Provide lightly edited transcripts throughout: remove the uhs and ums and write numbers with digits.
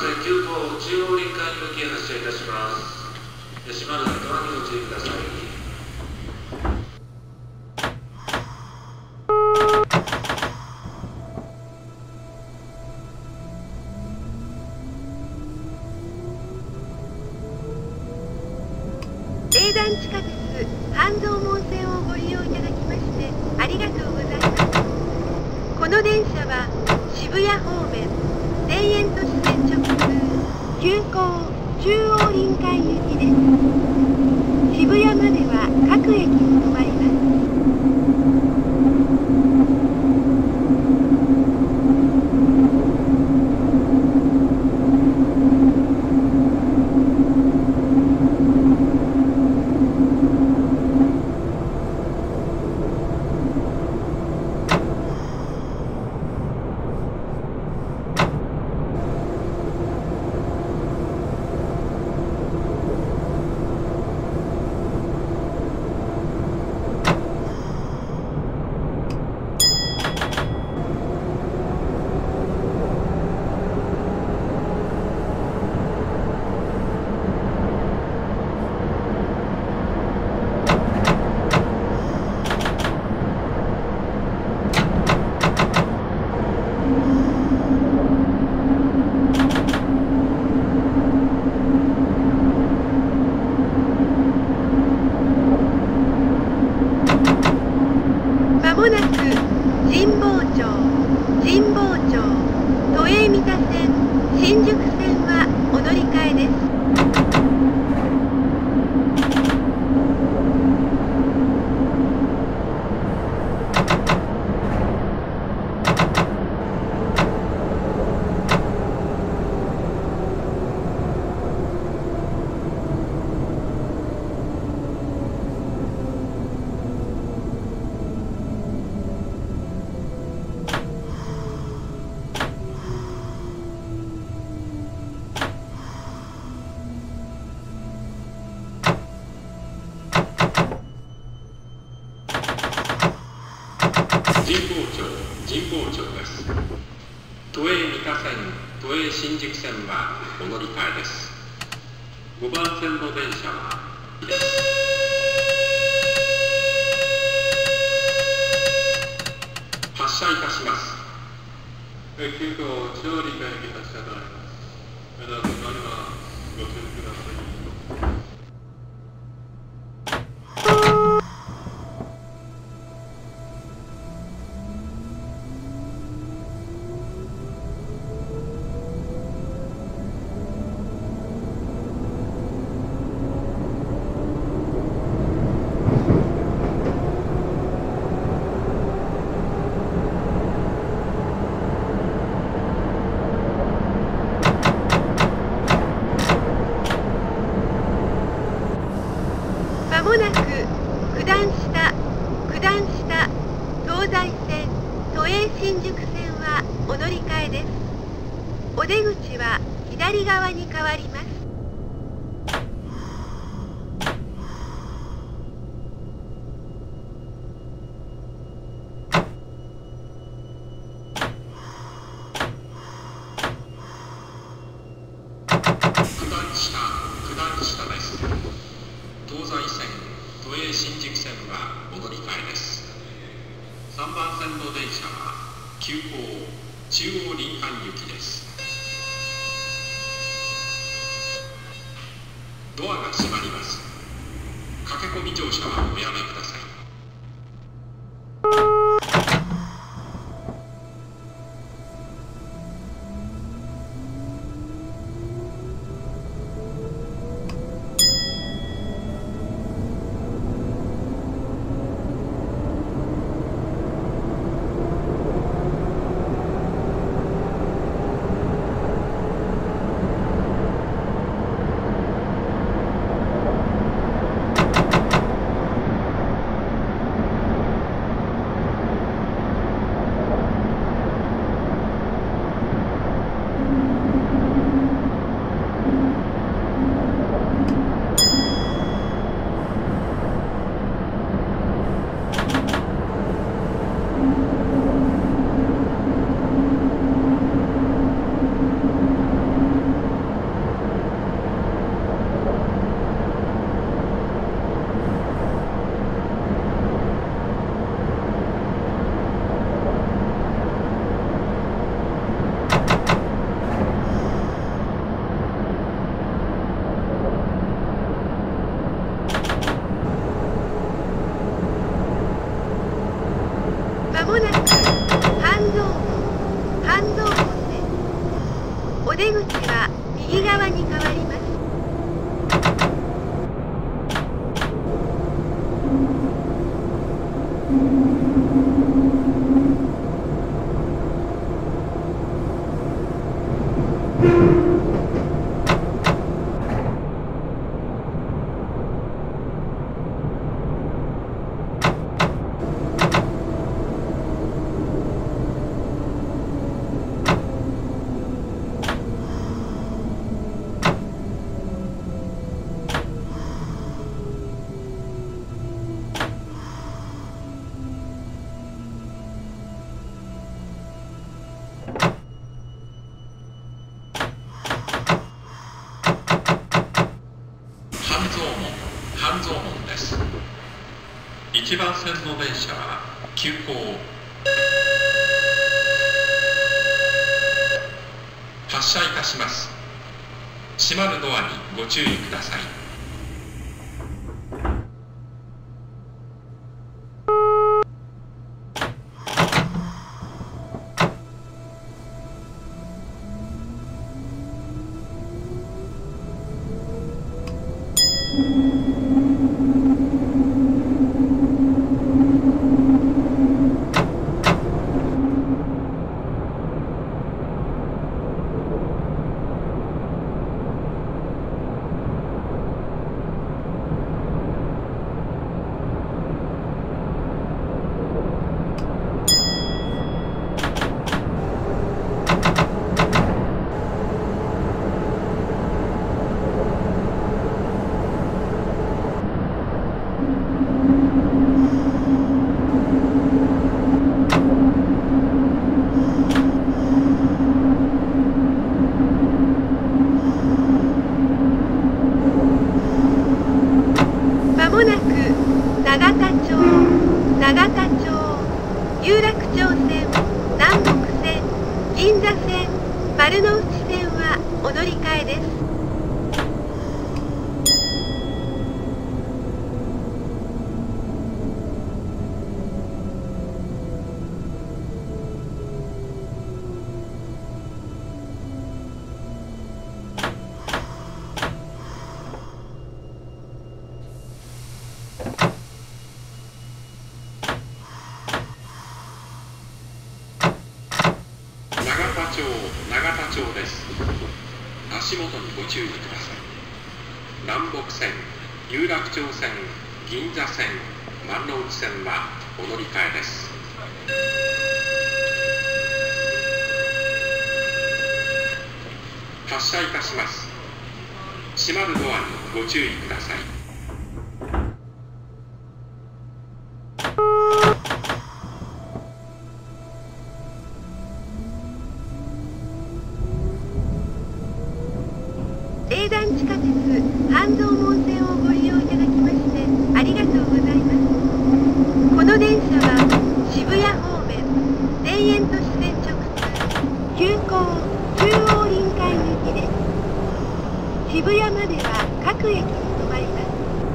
い急行中央林間行き発車いたします。閉まるドアにご注意ください。 営団地下鉄半蔵門線をご利用いただきましてありがとうございます。この電車は渋谷方面田園都市線直通急行中央林間行きです。渋谷までは各駅に停まります。都営三田線、新宿線はお乗り換えです。 神保町です。都営三田線、都営新宿線はお乗り換えです。5番線の電車はです。発車いたします。急行中央林間駅発車となります。どうぞ乗りはご注意ください。 まもなく九段下東西線都営新宿線はお乗り換えです。お出口は左側に変わります。 九段下です。東西線、都営新宿線はお乗り換えです。3番線の電車は急行中央林間行きです。ドアが閉まります。駆け込み乗車はおやめください。 出口は右側に変わります。 半蔵門です。1番線の電車は急行発車いたします。閉まるドアにご注意ください。有楽町線、南北線、銀座線、丸の内線はお乗り換えです。 永田町です。足元にご注意ください。南北線、有楽町線、銀座線、丸の内線はお乗り換えです。発車いたします。閉まるドアにご注意ください。 営団地下鉄半蔵門線をご利用いただきましてありがとうございます。この電車は渋谷方面田園都市線直通急行中央林間行きです。渋谷までは各駅に停まります。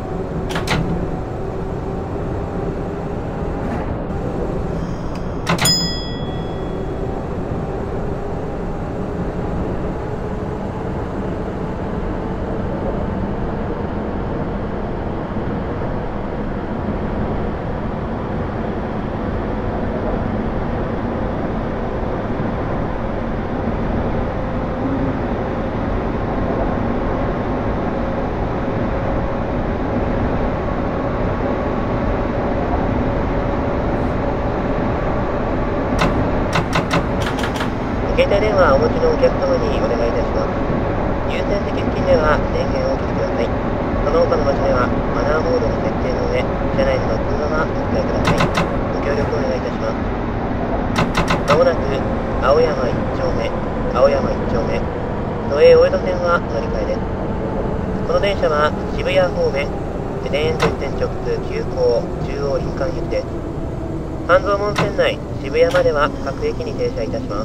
携帯電話をお持ちのお客様にお願いいたします。優先席付近では電源をお切りください。その他の場所ではマナーモードに設定の上、車内での通話はお控えください。ご協力お願いいたします。まもなく青山1丁目、青山1丁目、都営大江戸線は乗り換えです。この電車は渋谷方面、田園都市線直通急行中央林間行きです。半蔵門線内、渋谷までは各駅に停車いたします。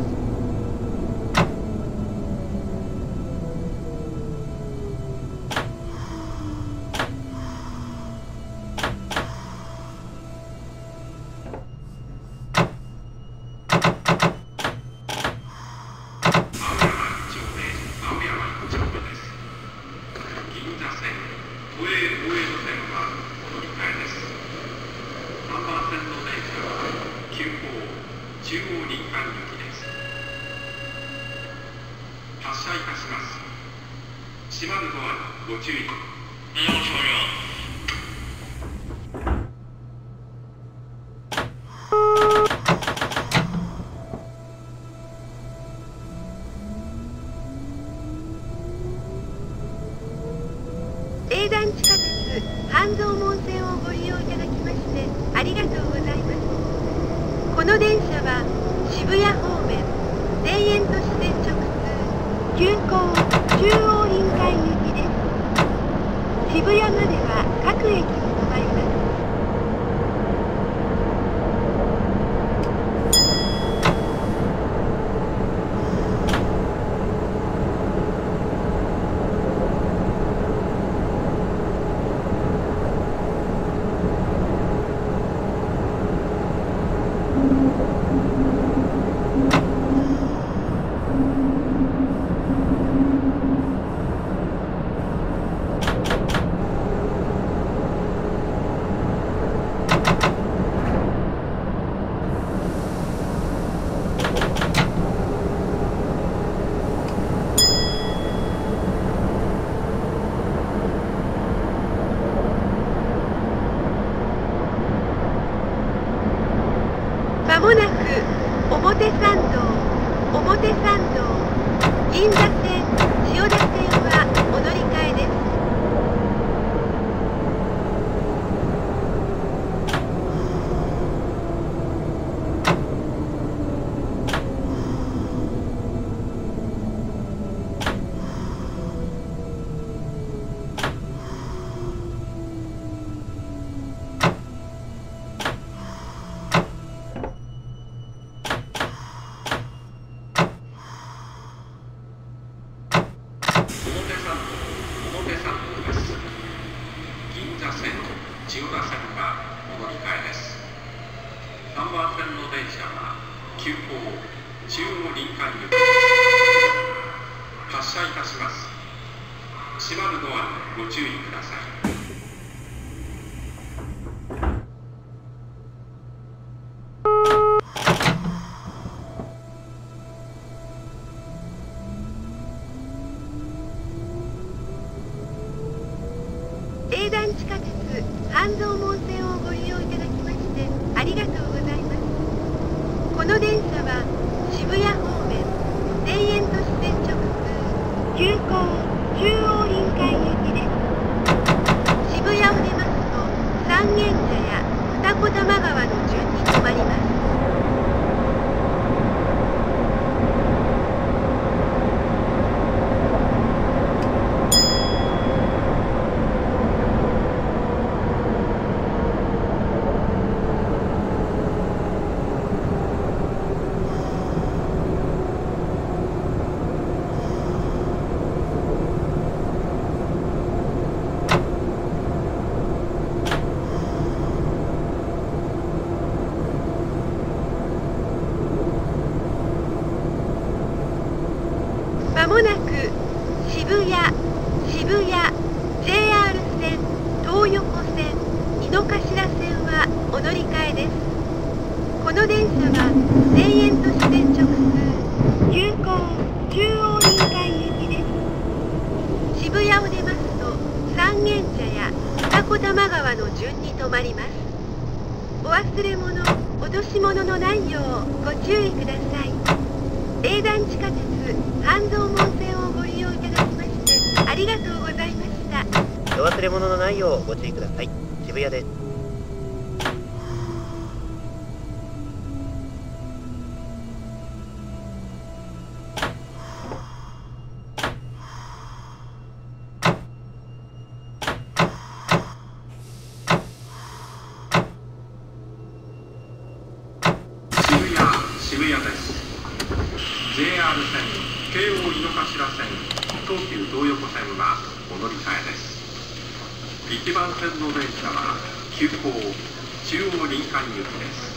行きです。発車いたします。閉まるドアご注意。 営団地下鉄半蔵門線をご利用いただきましてありがとうございます。この電車は渋谷方面田園都市線直通急行中央臨海行きです。渋谷までは各駅に停まります。まもなく表参道、銀座線、千代田線はお乗り換えです。 表参道です。銀座線、千代田線はお乗り換えです。3番線の電車は急行中央臨海行きです。発車いたします。閉まるドアご注意ください。 営団地下鉄半蔵門線をご利用いただきましてありがとうございます。この電車は渋谷方面田園都市線直通急行中央臨海行きです。渋谷を出ますと三軒茶屋二子玉川の順に止まります。まもなく渋谷 JR 線、東横線、井の頭線はお乗り換えです。この電車は田園都市線直通急行中央臨海行きです。渋谷を出ますと三軒茶屋二子玉川の順に止まります。お忘れ物、落とし物のないようご注意ください。営団地下鉄半蔵門線をご利用いただきましてありがとうございました。 お忘れ物のないようご注意ください。渋谷です。 渋谷です。JR 線、京王井の頭線、東急東横線はお乗り換えです。1番線の電車は急行中央臨海行きです。